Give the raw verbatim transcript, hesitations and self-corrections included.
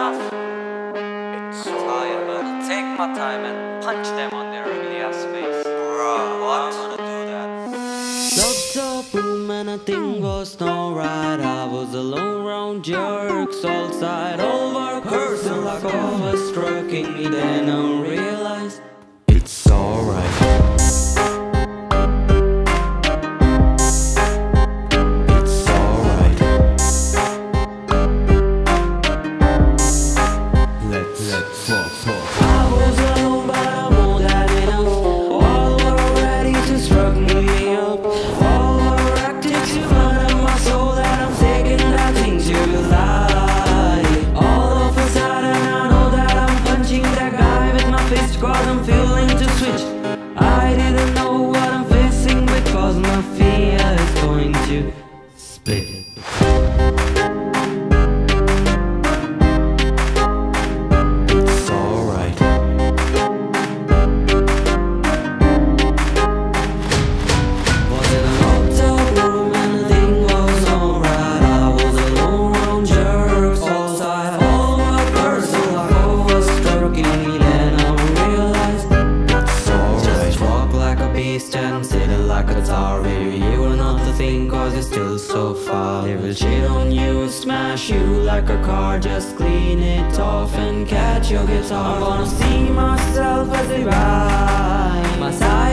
enough. It's so tired, but I'll take my time and punch them on their ugly ass face. Bruh, what? I'm gonna do that. Locked up room and nothing was no right. I was alone round jerks outside. All were cursing like I was stroking me. Then I realized it's alright. And sitting like a tower, baby, you are not the thing, cause you're still so far. They will shit on you, smash you like a car. Just clean it off and catch your guitar. I wanna see myself as I ride my side.